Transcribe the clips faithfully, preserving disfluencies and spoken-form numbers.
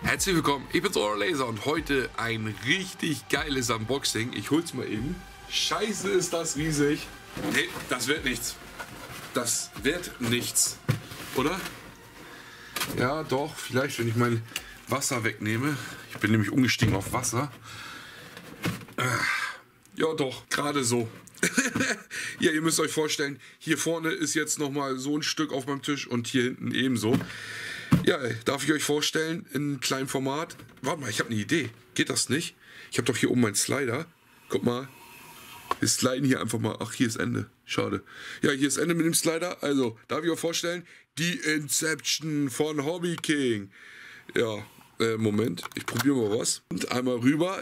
Herzlich willkommen, ich bin's, euer Laser und heute ein richtig geiles Unboxing. Ich hol's mal eben. Scheiße, ist das riesig. Nee, das wird nichts. Das wird nichts. Oder? Ja, doch, vielleicht, wenn ich mein Wasser wegnehme. Ich bin nämlich umgestiegen auf Wasser. Ja, doch, gerade so. Ja, ihr müsst euch vorstellen, hier vorne ist jetzt nochmal so ein Stück auf meinem Tisch und hier hinten ebenso. Ja, darf ich euch vorstellen, in einem kleinen Format. Warte mal, ich habe eine Idee. Geht das nicht? Ich habe doch hier oben meinen Slider. Guck mal. Wir sliden hier einfach mal. Ach, hier ist Ende. Schade. Ja, hier ist Ende mit dem Slider. Also, darf ich euch vorstellen, die Inception von Hobby King. Ja, äh, Moment. Ich probiere mal was. Und einmal rüber.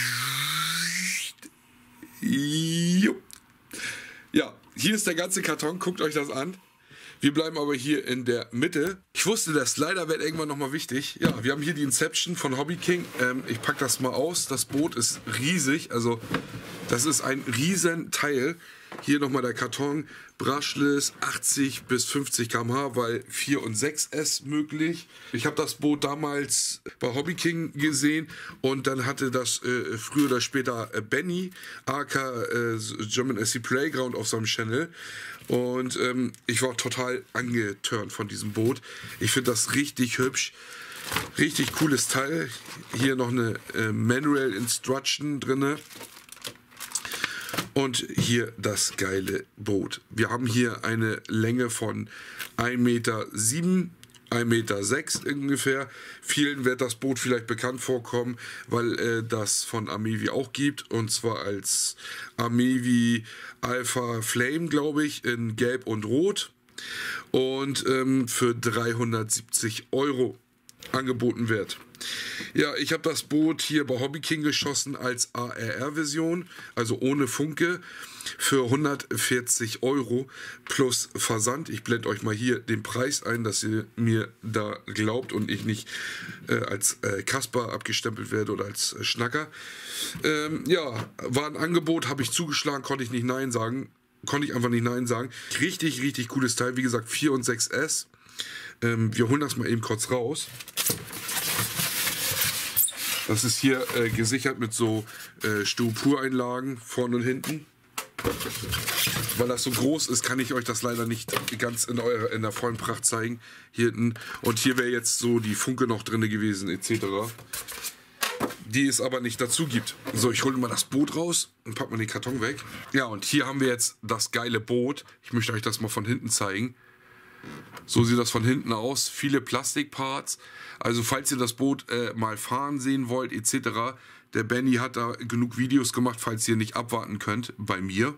Ja, hier ist der ganze Karton. Guckt euch das an. Wir bleiben aber hier in der Mitte. Ich wusste, der Slider wird irgendwann nochmal wichtig. Ja, wir haben hier die Inception von Hobby King. Ähm, ich packe das mal aus. Das Boot ist riesig. Also, das ist ein riesen Teil. Hier nochmal der Karton. Brushless achtzig bis fünfzig Kilometer pro Stunde, weil vier und sechs S möglich. Ich habe das Boot damals bei Hobby King gesehen und dann hatte das äh, früher oder später äh, Benny, aka äh, German S C Playground auf seinem Channel. Und ähm, ich war total angeturnt von diesem Boot. Ich finde das richtig hübsch. Richtig cooles Teil. Hier noch eine äh, Manual Instruction drinne. Und hier das geile Boot. Wir haben hier eine Länge von ein Meter sieben, ein Meter sechs ungefähr. Vielen wird das Boot vielleicht bekannt vorkommen, weil äh, das von Amevi auch gibt. Und zwar als Amevi Alpha Flame, glaube ich, in Gelb und Rot. Und ähm, für dreihundertsiebzig Euro angeboten wird. Ja, ich habe das Boot hier bei Hobby King geschossen als A R R-Version, also ohne Funke, für hundertvierzig Euro plus Versand. Ich blende euch mal hier den Preis ein, dass ihr mir da glaubt und ich nicht äh, als äh, Kasper abgestempelt werde oder als äh, Schnacker. Ähm, ja, war ein Angebot, habe ich zugeschlagen, konnte ich nicht Nein sagen. Konnte ich einfach nicht Nein sagen. Richtig, richtig cooles Teil. Wie gesagt, vier und sechs S. Ähm, wir holen das mal eben kurz raus. Das ist hier äh, gesichert mit so äh, Styroporeinlagen vorne und hinten. Weil das so groß ist, kann ich euch das leider nicht ganz in, eurer, in der vollen Pracht zeigen. Hier hinten. Und hier wäre jetzt so die Funke noch drin gewesen, et cetera. Die es aber nicht dazu gibt. So, ich hole mal das Boot raus und packe mal den Karton weg. Ja, und hier haben wir jetzt das geile Boot. Ich möchte euch das mal von hinten zeigen. So sieht das von hinten aus. Viele Plastikparts. Also falls ihr das Boot äh, mal fahren sehen wollt et cetera. Der Benny hat da genug Videos gemacht, falls ihr nicht abwarten könnt bei mir.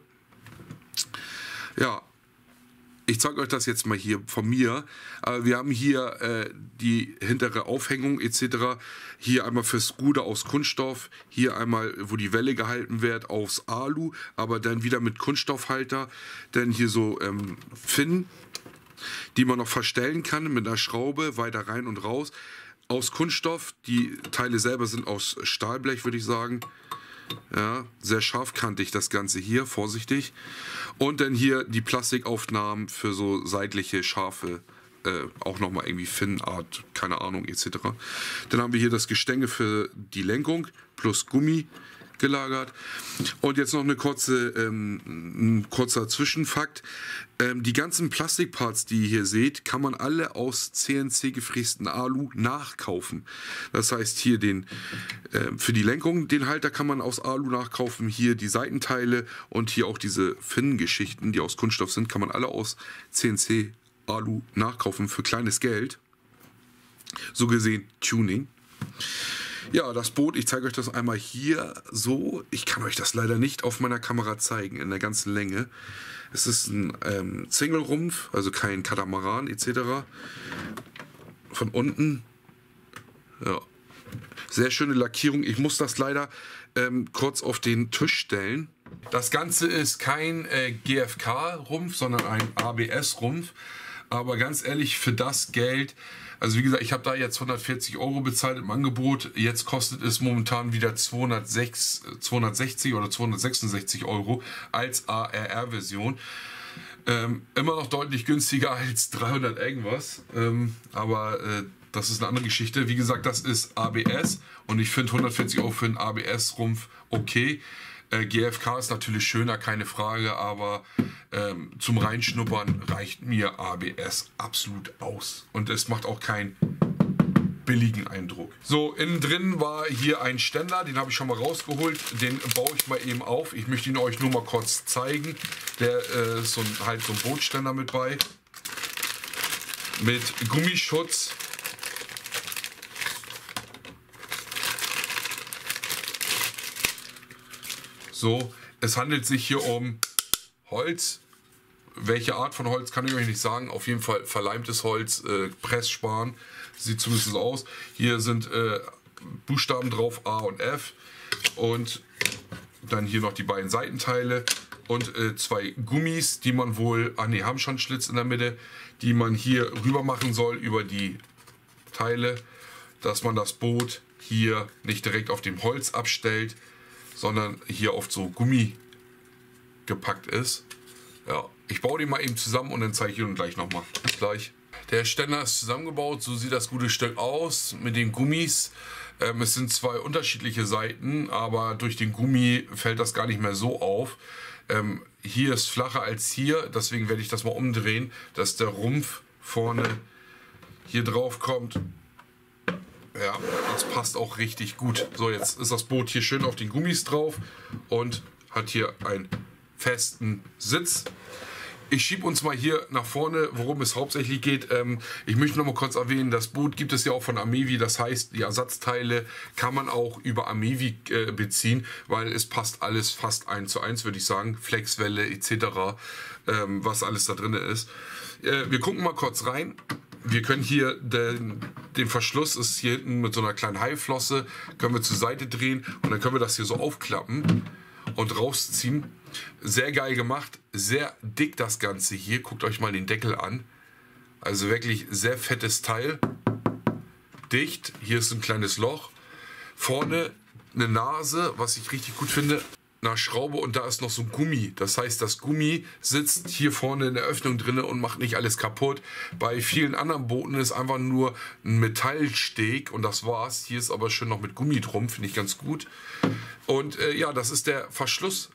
Ja, ich zeige euch das jetzt mal hier von mir. Äh, wir haben hier äh, die hintere Aufhängung et cetera. Hier einmal fürs Ruder aus Kunststoff. Hier einmal, wo die Welle gehalten wird, aus Alu. Aber dann wieder mit Kunststoffhalter. Dann hier so ähm, Finnen, die man noch verstellen kann mit einer Schraube weiter rein und raus. Aus Kunststoff, die Teile selber sind aus Stahlblech, würde ich sagen. Ja, sehr scharfkantig das Ganze hier, vorsichtig. Und dann hier die Plastikaufnahmen für so seitliche, scharfe, äh, auch nochmal irgendwie Finnart, keine Ahnung, et cetera. Dann haben wir hier das Gestänge für die Lenkung plus Gummi gelagert. Und jetzt noch eine kurze, ähm, ein kurzer Zwischenfakt. Ähm, die ganzen Plastikparts, die ihr hier seht, kann man alle aus C N C gefrästen Alu nachkaufen. Das heißt, hier den äh, für die Lenkung, den Halter kann man aus Alu nachkaufen. Hier die Seitenteile und hier auch diese Finnengeschichten, die aus Kunststoff sind, kann man alle aus C N C Alu nachkaufen für kleines Geld. So gesehen Tuning. Ja, das Boot, ich zeige euch das einmal hier so. Ich kann euch das leider nicht auf meiner Kamera zeigen, in der ganzen Länge. Es ist ein ähm, Single-Rumpf, also kein Katamaran et cetera. Von unten. Ja. Sehr schöne Lackierung. Ich muss das leider ähm, kurz auf den Tisch stellen. Das Ganze ist kein äh, G F K-Rumpf, sondern ein A B S-Rumpf. Aber ganz ehrlich, für das Geld, also wie gesagt, ich habe da jetzt hundertvierzig Euro bezahlt im Angebot. Jetzt kostet es momentan wieder zweihundertsechs, zweihundertsechzig oder zweihundertsechsundsechzig Euro als A R R-Version. Ähm, immer noch deutlich günstiger als dreihundert irgendwas. Ähm, aber äh, das ist eine andere Geschichte. Wie gesagt, das ist A B S und ich finde hundertvierzig Euro für einen A B S-Rumpf okay. Äh, G F K ist natürlich schöner, keine Frage, aber ähm, zum Reinschnuppern reicht mir A B S absolut aus. Und es macht auch keinen billigen Eindruck. So, innen drin war hier ein Ständer, den habe ich schon mal rausgeholt. Den baue ich mal eben auf. Ich möchte ihn euch nur mal kurz zeigen. Der äh, ist so ein, halt so ein Bootständer mit bei. Mit Gummischutz. So, es handelt sich hier um Holz. Welche Art von Holz kann ich euch nicht sagen. Auf jeden Fall verleimtes Holz, äh, Pressspan. Sieht zumindest so aus. Hier sind äh, Buchstaben drauf, A und F. Und dann hier noch die beiden Seitenteile. Und äh, zwei Gummis, die man wohl, ah ne, haben schon einen Schlitz in der Mitte, die man hier rüber machen soll über die Teile, dass man das Boot hier nicht direkt auf dem Holz abstellt, sondern hier auf so Gummi gepackt ist. Ja, ich baue die mal eben zusammen und dann zeige ich Ihnen gleich nochmal. Bis gleich. Der Ständer ist zusammengebaut, so sieht das gute Stück aus mit den Gummis. Ähm, es sind zwei unterschiedliche Seiten, aber durch den Gummi fällt das gar nicht mehr so auf. Ähm, hier ist flacher als hier, deswegen werde ich das mal umdrehen, dass der Rumpf vorne hier drauf kommt. Ja, das passt auch richtig gut. So, jetzt ist das Boot hier schön auf den Gummis drauf und hat hier einen festen Sitz. Ich schiebe uns mal hier nach vorne, worum es hauptsächlich geht. Ähm, ich möchte noch mal kurz erwähnen, das Boot gibt es ja auch von Amevi. Das heißt, die Ersatzteile kann man auch über Amevi äh, beziehen, weil es passt alles fast eins zu eins, würde ich sagen. Flexwelle et cetera, ähm, was alles da drin ist. Äh, wir gucken mal kurz rein. Wir können hier den, den Verschluss ist hier hinten mit so einer kleinen Haiflosse, können wir zur Seite drehen und dann können wir das hier so aufklappen und rausziehen. Sehr geil gemacht, sehr dick das Ganze hier. Guckt euch mal den Deckel an. Also wirklich sehr fettes Teil. Dicht, hier ist ein kleines Loch. Vorne eine Nase, was ich richtig gut finde. Eine Schraube und da ist noch so ein Gummi. Das heißt, das Gummi sitzt hier vorne in der Öffnung drin und macht nicht alles kaputt. Bei vielen anderen Booten ist einfach nur ein Metallsteg und das war's. Hier ist aber schön noch mit Gummi drum, finde ich ganz gut. Und äh, ja, das ist der Verschlussriegel.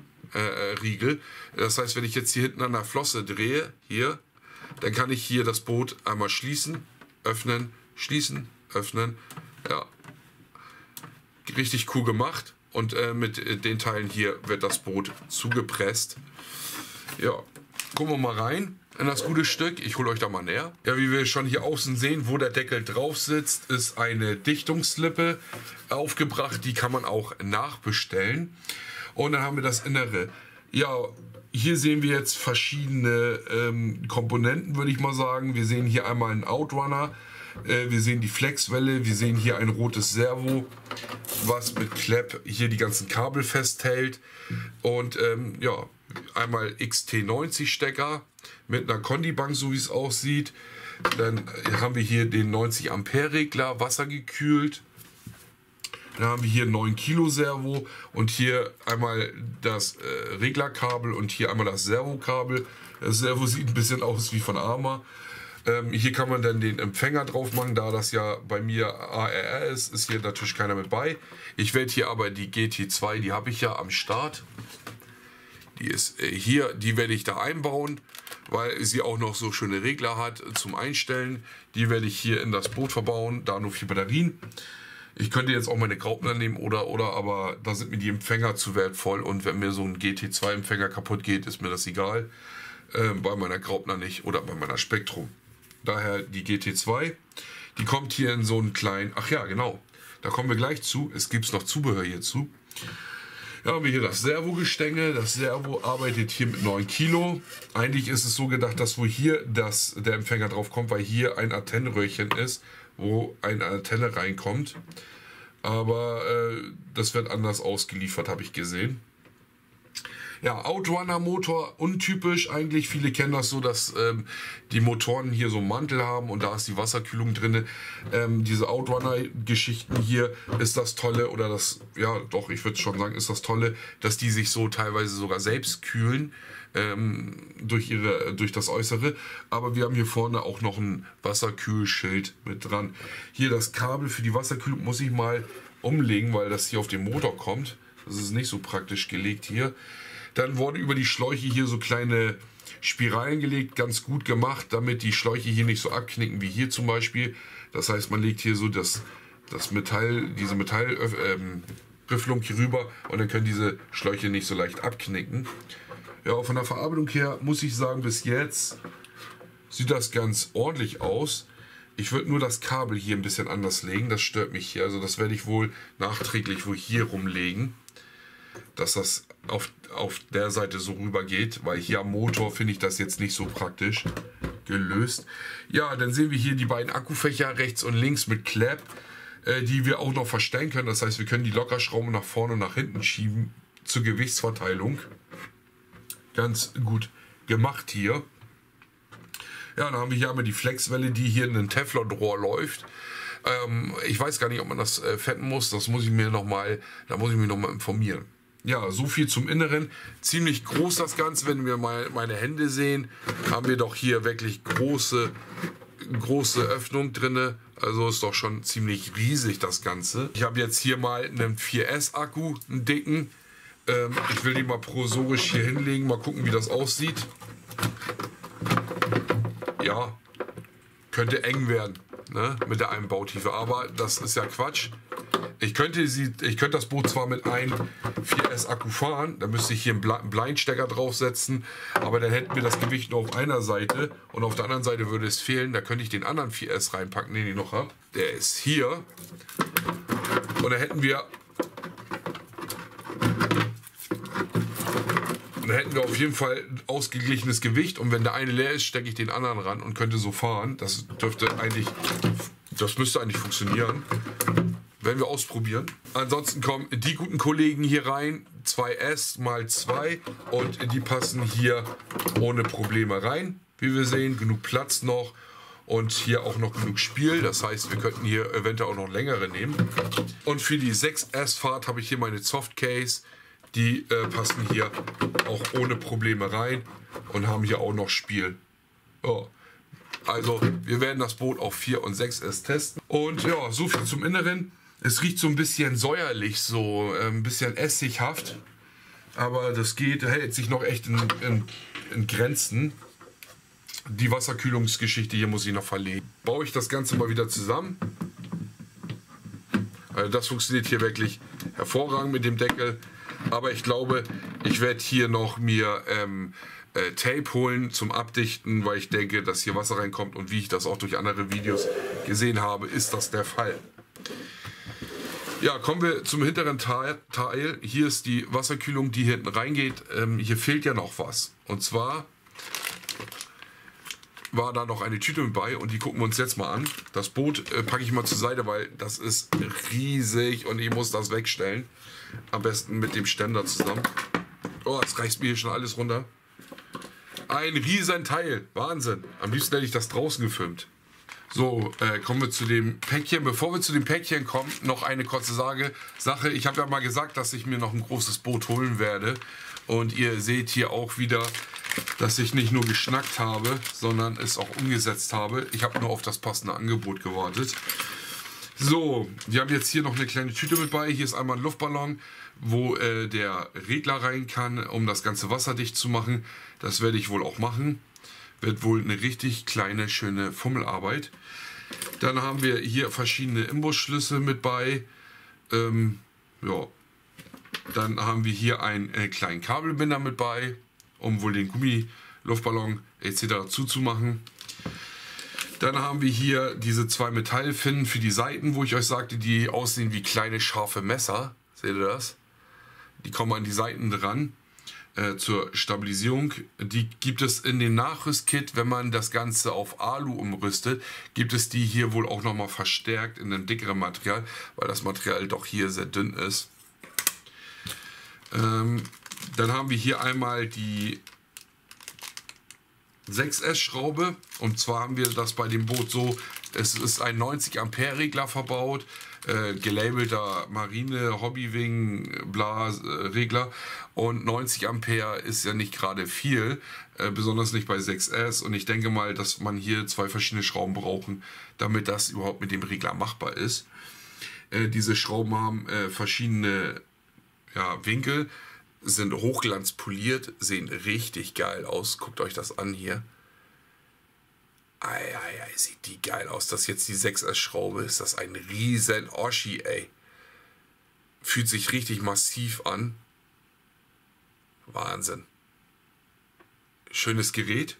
Äh, das heißt, wenn ich jetzt hier hinten an der Flosse drehe, hier, dann kann ich hier das Boot einmal schließen, öffnen, schließen, öffnen. Ja, richtig cool gemacht. Und äh, mit den Teilen hier wird das Boot zugepresst. Ja, gucken wir mal rein in das gute Stück. Ich hole euch da mal näher. Ja, wie wir schon hier außen sehen, wo der Deckel drauf sitzt, ist eine Dichtungslippe aufgebracht. Die kann man auch nachbestellen. Und dann haben wir das Innere. Ja, hier sehen wir jetzt verschiedene ähm, Komponenten, würde ich mal sagen. Wir sehen hier einmal einen Outrunner. Wir sehen die Flexwelle, wir sehen hier ein rotes Servo, was mit Klepp hier die ganzen Kabel festhält. Und ähm, ja, einmal X T neunzig Stecker mit einer Kondibank, so wie es aussieht. Dann haben wir hier den neunzig Ampere Regler, wassergekühlt. Dann haben wir hier neun Kilo Servo und hier einmal das äh, Reglerkabel und hier einmal das Servokabel. Das Servo sieht ein bisschen aus wie von Arma. Ähm, hier kann man dann den Empfänger drauf machen, da das ja bei mir A R R ist, ist hier natürlich keiner mit bei. Ich werde hier aber die G T zwei, die habe ich ja am Start. Die ist äh, hier, die werde ich da einbauen, weil sie auch noch so schöne Regler hat zum Einstellen. Die werde ich hier in das Boot verbauen, da nur vier Batterien. Ich könnte jetzt auch meine Graupner nehmen oder, oder, aber da sind mir die Empfänger zu wertvoll und wenn mir so ein G T zwei Empfänger kaputt geht, ist mir das egal. Äh, bei meiner Graupner nicht oder bei meiner Spektrum. Daher die G T zwei. Die kommt hier in so einen kleinen... Ach ja, genau. Da kommen wir gleich zu. Es gibt noch Zubehör hierzu. Ja, haben wir hier das Servogestänge. Das Servo arbeitet hier mit neun Kilo. Eigentlich ist es so gedacht, dass wo hier das, der Empfänger drauf kommt, weil hier ein Antennenröhrchen ist, wo eine Antenne reinkommt. Aber äh, das wird anders ausgeliefert, habe ich gesehen. Ja, Outrunner Motor, untypisch eigentlich. Viele kennen das so, dass ähm, die Motoren hier so einen Mantel haben und da ist die Wasserkühlung drin. Ähm, diese Outrunner-Geschichten hier ist das Tolle, oder das, ja doch, ich würde schon sagen, ist das Tolle, dass die sich so teilweise sogar selbst kühlen ähm, durch, ihre, durch das Äußere. Aber wir haben hier vorne auch noch ein Wasserkühlschild mit dran. Hier das Kabel für die Wasserkühlung muss ich mal umlegen, weil das hier auf den Motor kommt. Das ist nicht so praktisch gelegt hier. Dann wurden über die Schläuche hier so kleine Spiralen gelegt, ganz gut gemacht, damit die Schläuche hier nicht so abknicken wie hier zum Beispiel. Das heißt, man legt hier so das, das Metall, diese Metallrifflung ähm, hier rüber und dann können diese Schläuche nicht so leicht abknicken. Ja, von der Verarbeitung her muss ich sagen, bis jetzt sieht das ganz ordentlich aus. Ich würde nur das Kabel hier ein bisschen anders legen, das stört mich hier. Also das werde ich wohl nachträglich wohl hier rumlegen, dass das auf, auf der Seite so rüber geht, weil hier am Motor finde ich das jetzt nicht so praktisch gelöst. Ja, dann sehen wir hier die beiden Akkufächer rechts und links mit Clap, äh, die wir auch noch verstellen können. Das heißt, wir können die Lockerschrauben nach vorne und nach hinten schieben zur Gewichtsverteilung. Ganz gut gemacht hier. Ja, dann haben wir hier einmal die Flexwelle, die hier in ein Teflonrohr läuft. Ähm, ich weiß gar nicht, ob man das äh, fetten muss. Das muss ich mir noch mal, da muss ich mich noch mal informieren. Ja, so viel zum Inneren. Ziemlich groß das Ganze. Wenn wir mal meine Hände sehen, haben wir doch hier wirklich große, große Öffnung drin. Also ist doch schon ziemlich riesig das Ganze. Ich habe jetzt hier mal einen vier S Akku, einen dicken. Ähm, ich will den mal provisorisch hier hinlegen. Mal gucken, wie das aussieht. Ja, könnte eng werden, ne, mit der Einbautiefe. Aber das ist ja Quatsch. Ich könnte, sie, ich könnte das Boot zwar mit einem vier S Akku fahren, da müsste ich hier einen Blindstecker draufsetzen, aber dann hätten wir das Gewicht nur auf einer Seite und auf der anderen Seite würde es fehlen. Da könnte ich den anderen vier S reinpacken, den ich noch habe. Der ist hier. Und da hätten wir, dann hätten wir auf jeden Fall ein ausgeglichenes Gewicht. Und wenn der eine leer ist, stecke ich den anderen ran und könnte so fahren. Das dürfte eigentlich, das müsste eigentlich funktionieren. Werden wir ausprobieren. Ansonsten kommen die guten Kollegen hier rein. zwei S mal zwei und die passen hier ohne Probleme rein. Wie wir sehen, genug Platz noch und hier auch noch genug Spiel. Das heißt, wir könnten hier eventuell auch noch längere nehmen. Und für die sechs S Fahrt habe ich hier meine Softcase. Die äh, passen hier auch ohne Probleme rein und haben hier auch noch Spiel. Oh. Also wir werden das Boot auf vier und sechs S testen. Und ja, so viel zum Inneren. Es riecht so ein bisschen säuerlich, so äh, ein bisschen essighaft. Aber das geht, hält sich noch echt in, in, in Grenzen. Die Wasserkühlungsgeschichte hier muss ich noch verlegen. Baue ich das Ganze mal wieder zusammen. Also das funktioniert hier wirklich hervorragend mit dem Deckel. Aber ich glaube, ich werde hier noch mir ähm, äh, Tape holen zum Abdichten, weil ich denke, dass hier Wasser reinkommt. Und wie ich das auch durch andere Videos gesehen habe, ist das der Fall. Ja, kommen wir zum hinteren Teil. Hier ist die Wasserkühlung, die hinten reingeht. Ähm, hier fehlt ja noch was. Und zwar war da noch eine Tüte mit bei und die gucken wir uns jetzt mal an. Das Boot äh, packe ich mal zur Seite, weil das ist riesig und ich muss das wegstellen. Am besten mit dem Ständer zusammen. Oh, jetzt reißt mir hier schon alles runter. Ein riesen Teil. Wahnsinn. Am liebsten hätte ich das draußen gefilmt. So, äh, kommen wir zu dem Päckchen. Bevor wir zu dem Päckchen kommen, noch eine kurze Sage, Sache. Ich habe ja mal gesagt, dass ich mir noch ein großes Boot holen werde. Und ihr seht hier auch wieder, dass ich nicht nur geschnackt habe, sondern es auch umgesetzt habe. Ich habe nur auf das passende Angebot gewartet. So, wir haben jetzt hier noch eine kleine Tüte mit bei. Hier ist einmal ein Luftballon, wo äh, der Regler rein kann, um das Ganze wasserdicht zu machen. Das werde ich wohl auch machen. Wird wohl eine richtig kleine, schöne Fummelarbeit. Dann haben wir hier verschiedene Imbusschlüssel mit bei. Ähm, ja. Dann haben wir hier einen äh, kleinen Kabelbinder mit bei, um wohl den Gummiluftballon et cetera zuzumachen. Dann haben wir hier diese zwei Metallfinnen für die Seiten, wo ich euch sagte, die aussehen wie kleine scharfe Messer. Seht ihr das? Die kommen an die Seiten dran äh, zur Stabilisierung. Die gibt es in dem Nachrüstkit, wenn man das Ganze auf Alu umrüstet, gibt es die hier wohl auch nochmal verstärkt in einem dickeren Material, weil das Material doch hier sehr dünn ist. Ähm, dann haben wir hier einmal die sechs S Schraube und zwar haben wir das bei dem Boot so, es ist ein neunzig Ampere Regler verbaut, äh, gelabelter Marine, Hobbywing, bla, äh, Regler. Und neunzig Ampere ist ja nicht gerade viel, äh, besonders nicht bei sechs S. Und ich denke mal, dass man hier zwei verschiedene Schrauben brauchen, damit das überhaupt mit dem Regler machbar ist. Äh, diese Schrauben haben äh, verschiedene ja, Winkel, sind hochglanzpoliert, sehen richtig geil aus. Guckt euch das an hier. Ei, ei, ei, sieht die geil aus. Das ist jetzt die sechs S-Schraube. Ist das ein riesen Oschi, ey. Fühlt sich richtig massiv an. Wahnsinn. Schönes Gerät.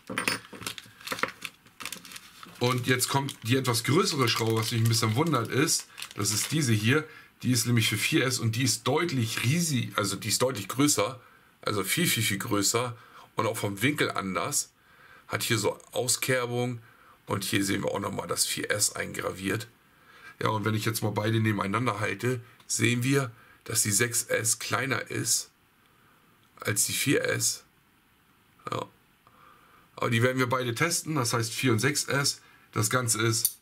Und jetzt kommt die etwas größere Schraube, was mich ein bisschen wundert ist. Das ist diese hier. Die ist nämlich für vier S und die ist deutlich riesig. Also die ist deutlich größer. Also viel, viel, viel größer. Und auch vom Winkel anders. Hat hier so Auskerbung und hier sehen wir auch nochmal das vier S eingraviert. Ja, und wenn ich jetzt mal beide nebeneinander halte, sehen wir, dass die sechs S kleiner ist als die vier S. Ja. Aber die werden wir beide testen, das heißt vier und sechs S. Das Ganze ist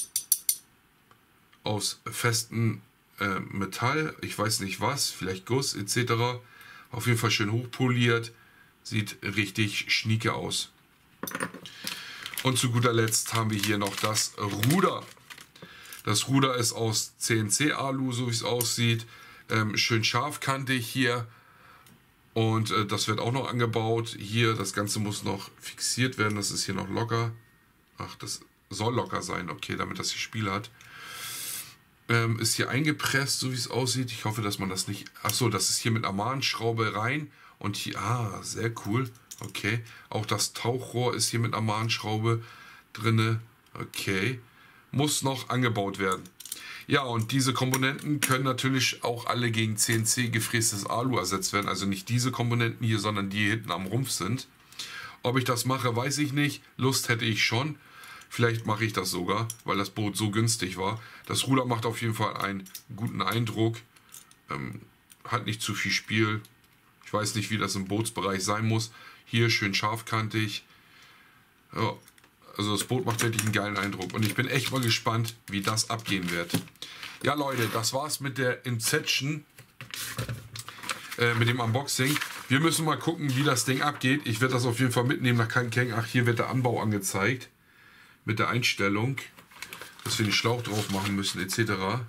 aus festem äh, Metall, ich weiß nicht was, vielleicht Guss et cetera. Auf jeden Fall schön hochpoliert, sieht richtig schnieke aus. Und zu guter Letzt haben wir hier noch das Ruder. Das Ruder ist aus C N C-Alu, so wie es aussieht. Ähm, schön scharfkantig hier. Und äh, das wird auch noch angebaut. Hier, das Ganze muss noch fixiert werden. Das ist hier noch locker. Ach, das soll locker sein. Okay, damit das hier Spiel hat. Ähm, ist hier eingepresst, so wie es aussieht. Ich hoffe, dass man das nicht... Achso, das ist hier mit einer Mahnschraube rein. Und hier... Ah, sehr cool. Okay, auch das Tauchrohr ist hier mit einer Mahnschraube drinne. Okay, muss noch angebaut werden. Ja, und diese Komponenten können natürlich auch alle gegen C N C gefrästes Alu ersetzt werden. Also nicht diese Komponenten hier, sondern die hier hinten am Rumpf sind. Ob ich das mache, weiß ich nicht. Lust hätte ich schon. Vielleicht mache ich das sogar, weil das Boot so günstig war. Das Ruder macht auf jeden Fall einen guten Eindruck. Ähm, hat nicht zu viel Spiel. Ich weiß nicht, wie das im Bootsbereich sein muss. Hier schön scharfkantig. Ja, also das Boot macht wirklich einen geilen Eindruck. Und ich bin echt mal gespannt, wie das abgehen wird. Ja, Leute, das war's mit der Inception. Äh, mit dem Unboxing. Wir müssen mal gucken, wie das Ding abgeht. Ich werde das auf jeden Fall mitnehmen nach Kankeng. Ach, hier wird der Anbau angezeigt. Mit der Einstellung. Dass wir den Schlauch drauf machen müssen, et cetera.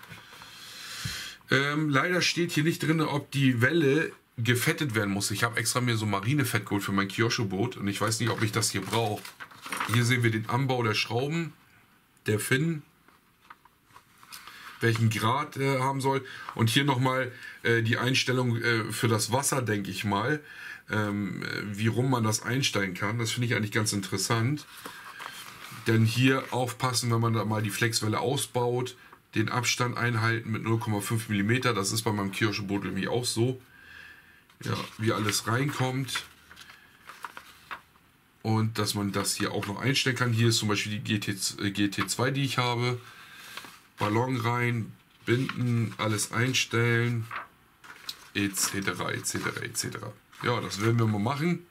Ähm, leider steht hier nicht drin, ob die Welle gefettet werden muss. Ich habe extra mir so Marinefett geholt für mein Kyosho-Boot und ich weiß nicht, ob ich das hier brauche. Hier sehen wir den Anbau der Schrauben, der Finnen, welchen Grad er haben soll. Und hier nochmal äh, die Einstellung äh, für das Wasser, denke ich mal, ähm, wie rum man das einstellen kann. Das finde ich eigentlich ganz interessant. Denn hier aufpassen, wenn man da mal die Flexwelle ausbaut, den Abstand einhalten mit null Komma fünf Millimeter. Das ist bei meinem Kyosho-Boot nämlich auch so. Ja, wie alles reinkommt. Und dass man das hier auch noch einstellen kann. Hier ist zum Beispiel die G T zwei, die ich habe. Ballon rein, binden, alles einstellen, et cetera, et cetera, et cetera. Ja, das werden wir mal machen.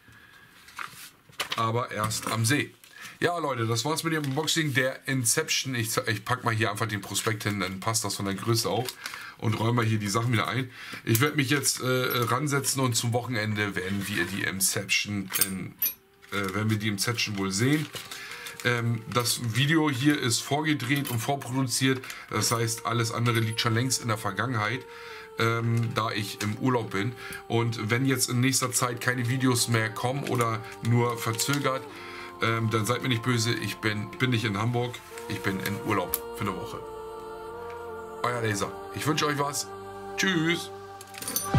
Aber erst am See. Ja, Leute, das war's mit dem Unboxing der Inception. Ich, ich packe mal hier einfach den Prospekt hin, dann passt das von der Größe auf. Und räume mal hier die Sachen wieder ein. Ich werde mich jetzt äh, ransetzen und zum Wochenende werden wir die Inception, in, äh, werden wir die Inception wohl sehen. Ähm, das Video hier ist vorgedreht und vorproduziert. Das heißt, alles andere liegt schon längst in der Vergangenheit, ähm, da ich im Urlaub bin. Und wenn jetzt in nächster Zeit keine Videos mehr kommen oder nur verzögert, ähm, dann seid mir nicht böse. Ich bin, bin nicht in Hamburg. Ich bin in Urlaub für eine Woche. Euer Laser. Ich wünsche euch was. Tschüss.